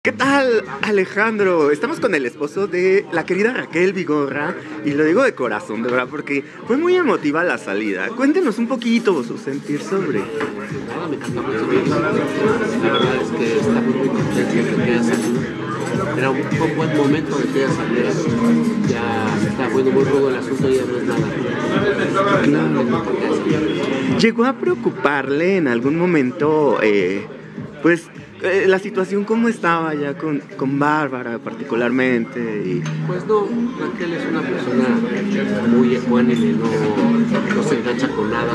¿Qué tal, Alejandro? Estamos con el esposo de la querida Raquel Vigorra y lo digo de corazón, de verdad, porque fue muy emotiva la salida. Cuéntenos un poquito su sentir sobre. Nada, me encanta mucho. La verdad es que está muy contento de que haya salido. Era un buen momento de que ella saliera. Ya se está poniendo muy rudo el asunto y ya no es nada. ¿Llegó a preocuparle en algún momento, la situación cómo estaba ya con Bárbara particularmente? Pues no, Raquel es una persona muy ecuánime, no se engancha con nada.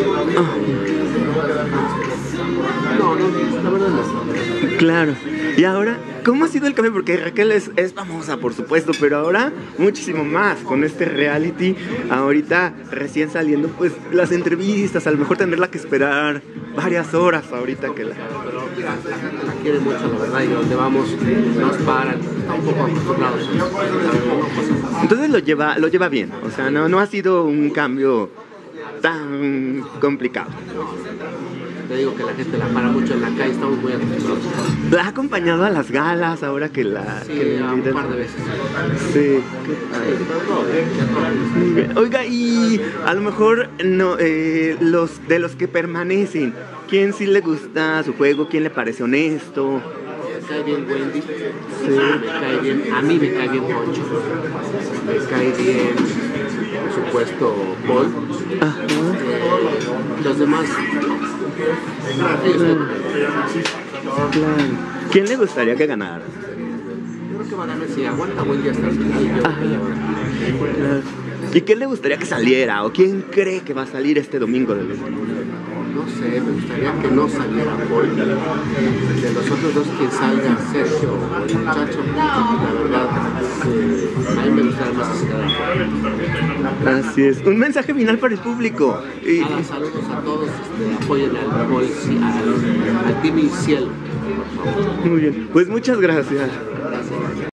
No, la verdad no. Claro. Y ahora, ¿cómo ha sido el cambio? Porque Raquel es famosa, por supuesto, pero ahora muchísimo más con este reality. Ahorita recién saliendo, pues las entrevistas, a lo mejor tendrla que esperar varias horas ahorita que la... Pero la quiere mucho, la verdad, y donde vamos nos paran. Está un poco acostumbrados. Entonces lo lleva bien, o sea, no ha sido un cambio tan complicado. Te digo que la gente la para mucho en la calle, estamos muy acostumbrados. ¿La ha acompañado a las galas ahora que la... Sí, que un par de veces. Sí. Muy bien. Oiga, y a lo mejor no, los que permanecen, ¿quién sí le gusta su juego? ¿Quién le parece honesto? Me cae bien Wendy, me cae bien, a mí me cae bien Poncho, me cae bien, por supuesto, Paul. Los demás, ellos Claro. ¿Quién le gustaría que ganara? yo creo que van a ver si aguanta Wendy hasta el final. Claro. ¿Y quién le gustaría que saliera? ¿O quién cree que va a salir este domingo de los... No sé, me gustaría que no saliera Paul. De los otros dos, quien salga, Sergio o el muchacho, la verdad, a mí me gustaría más que se Así es. Un mensaje final para el público. Nada, saludos a todos, apoyen al Paul, al Team Cielo, por favor. Muy bien. Pues muchas gracias. Gracias.